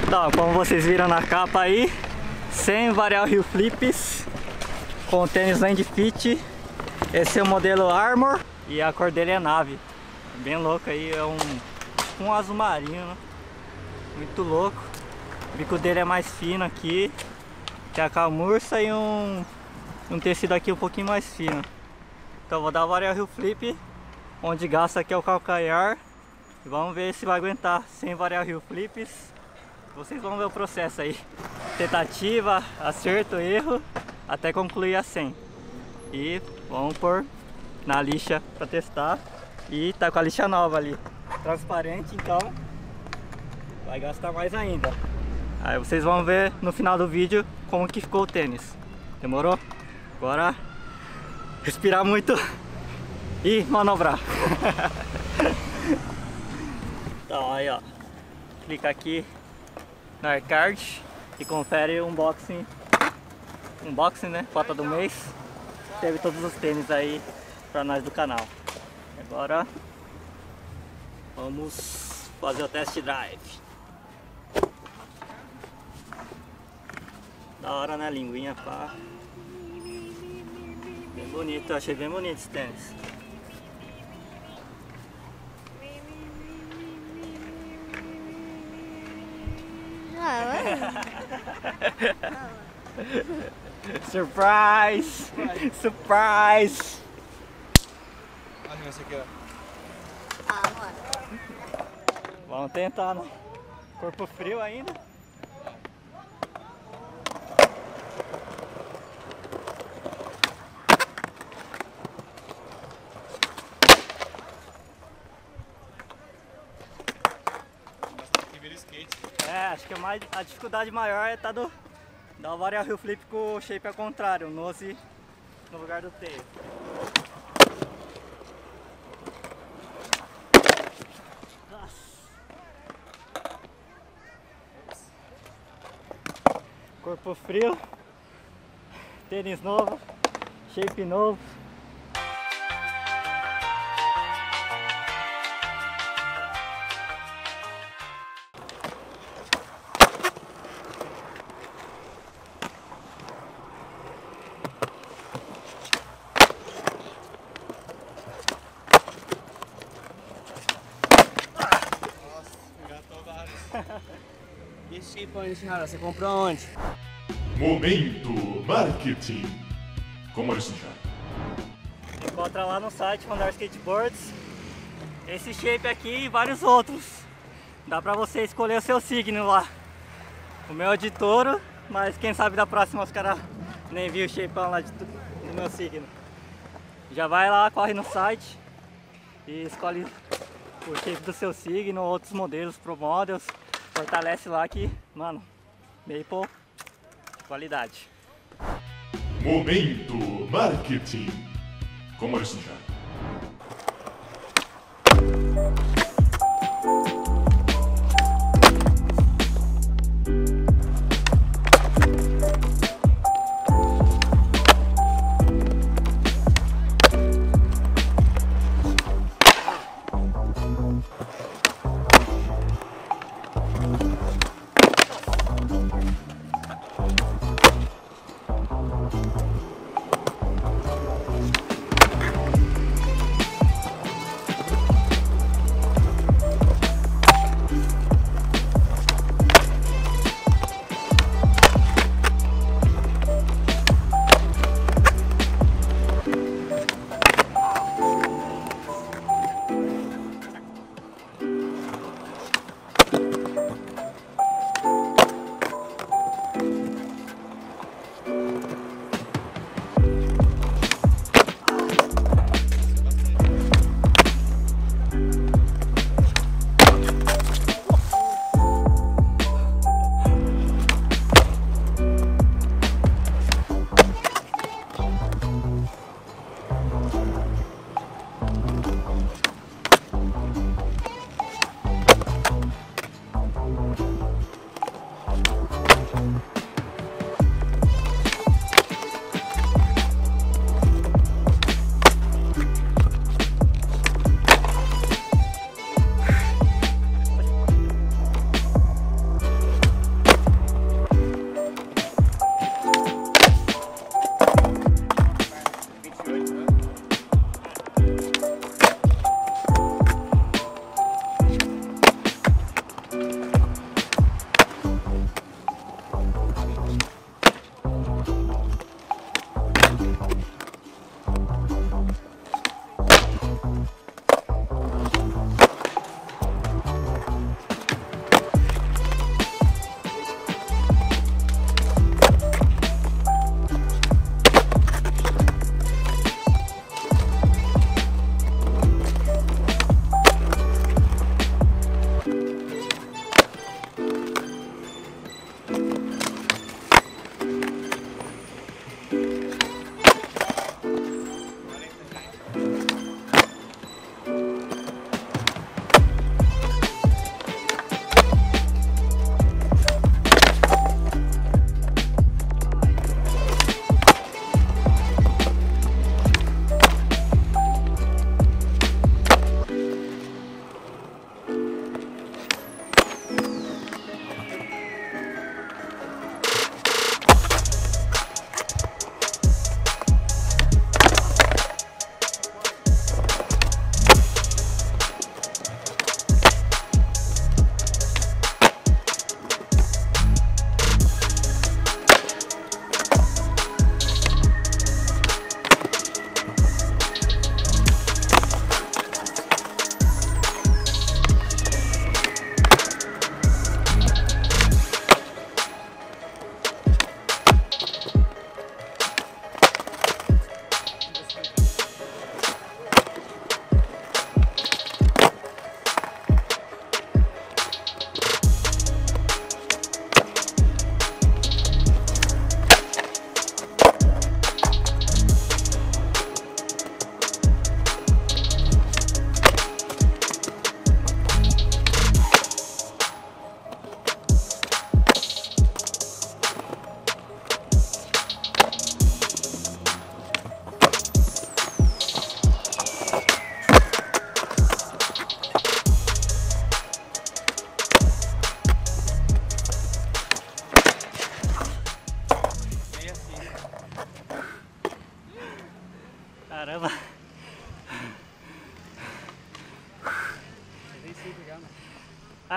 Então, como vocês viram na capa aí, 100 Varial Heel Flips com tênis Land Fit. Esse é o modelo Armor e a cor dele é nave. Bem louco aí, é um azul marinho, né? Muito louco. O bico dele é mais fino aqui, tem a camurça e um tecido aqui um pouquinho mais fino. Então vou dar o Varial Heel Flip, onde gasta aqui é o calcanhar. E vamos ver se vai aguentar 100 Varial Heel Flips. Vocês vão ver o processo aí. Tentativa, acerto, erro, até concluir a 100. E vamos pôr na lixa para testar. E tá com a lixa nova ali, transparente, então vai gastar mais ainda. Aí vocês vão ver no final do vídeo como que ficou o tênis. Demorou? Agora respirar muito e manobrar. Então aí ó, clica aqui no Aircard e confere o unboxing, né, foto do mês. Teve todos os tênis aí pra nós do canal. Agora vamos fazer o test drive. Da hora, né, linguinha, pá. Bem bonito, eu achei bem bonito esse tênis. Surprise! Surprise! Olha esse aqui, ó. Vamos tentar, né? Corpo frio ainda. Acho que a dificuldade maior é dar o Varial Heel Flip com o shape ao contrário, o nose no lugar do tail. Corpo frio, tênis novo, shape novo. E esse shape aí, senhora, você comprou onde? Momento Marketing. Como é isso já? Encontra lá no site Mandar Skateboards esse shape aqui e vários outros. Dá pra você escolher o seu signo lá. O meu é de touro, mas quem sabe da próxima os caras nem viu o shape lá do meu signo. Já vai lá, corre no site e escolhe o shape do seu signo, outros modelos, Pro Models. Fortalece lá que, mano, Maple, qualidade. Momento Marketing. Como é isso já?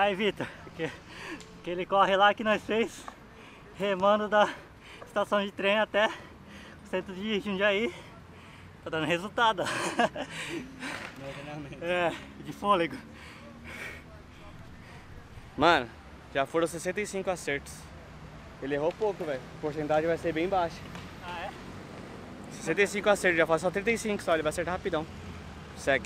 Aí, Vitor, aquele corre lá que nós fez, remando da estação de trem até o centro de Jundiaí, tá dando resultado. É, de fôlego. Mano, já foram 65 acertos. Ele errou pouco, velho. A porcentagem vai ser bem baixa. Ah, é? 65 acertos, já faz só 35 só, ele vai acertar rapidão. Segue.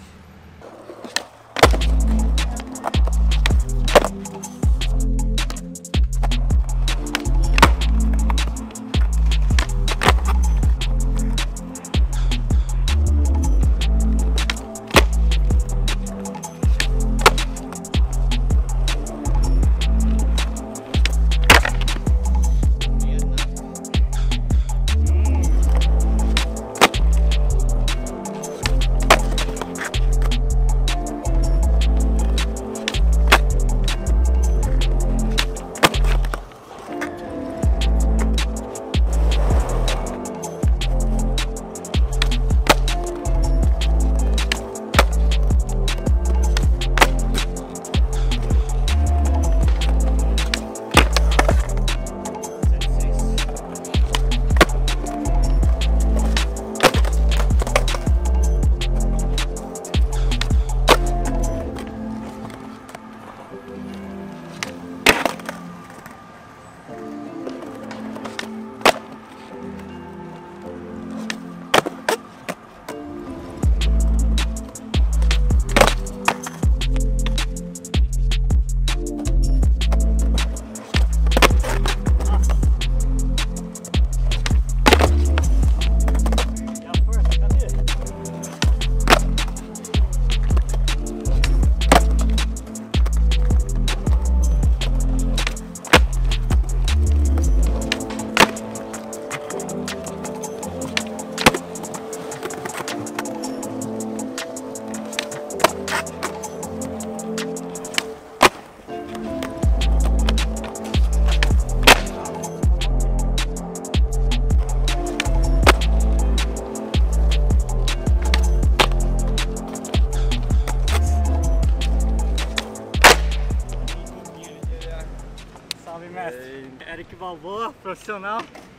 Salve, mestre. Eric Balboa, profissional.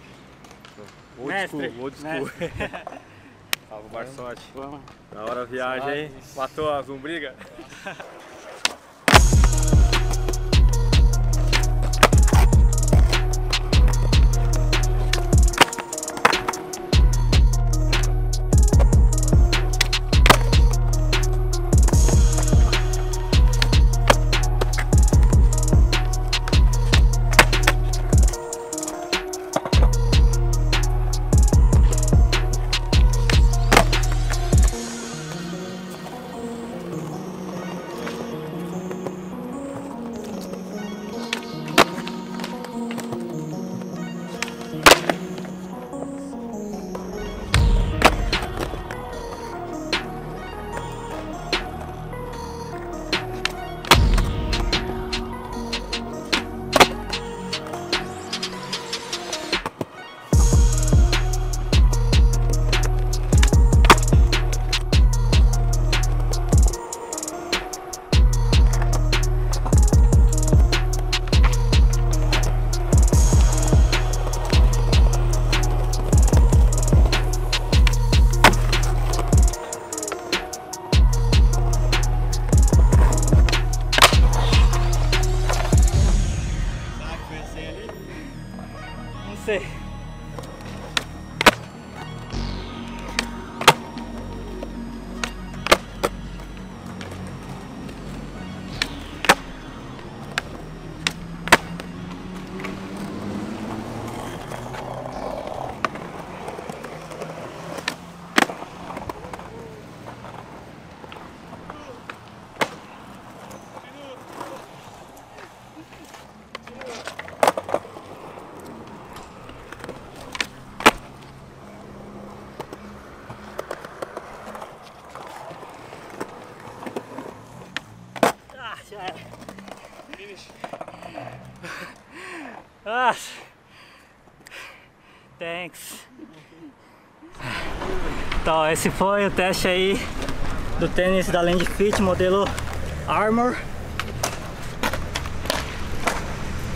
Old school. Salve, Barsotti. Da hora a viagem, hein? Matou as lombrigas? Não sei. Já era. Finish. Ah, thanks. Então, esse foi o teste aí do tênis da Land Fit modelo Armor.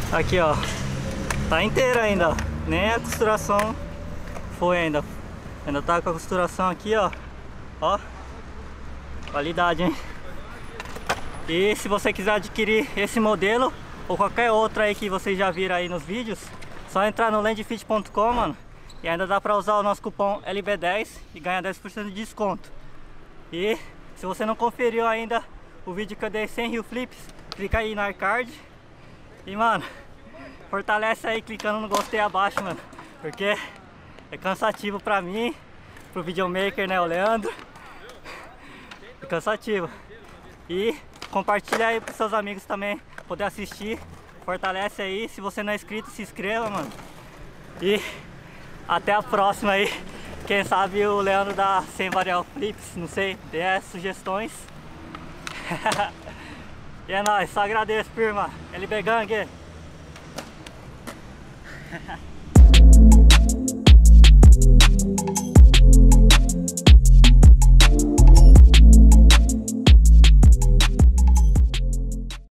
Aqui, ó. Tá inteira ainda, ó. Nem a costuração foi ainda. Ainda tá com a costuração aqui, ó. Ó. Qualidade, hein? E se você quiser adquirir esse modelo ou qualquer outro aí que vocês já viram aí nos vídeos, só entrar no landfit.com, mano. E ainda dá pra usar o nosso cupom LB10 e ganhar 10% de desconto. E se você não conferiu ainda o vídeo que eu dei 100 heel flips, clica aí no iCard. E, mano, fortalece aí clicando no gostei abaixo, mano. Porque é cansativo pra mim, pro videomaker, né, o Leandro. É cansativo. E compartilha aí pros seus amigos também poder assistir. Fortalece aí. Se você não é inscrito, se inscreva, mano. E até a próxima aí. Quem sabe o Leandro dá 100 varial flips, não sei, dê sugestões. E é nóis, só agradeço, firma. LB Gang.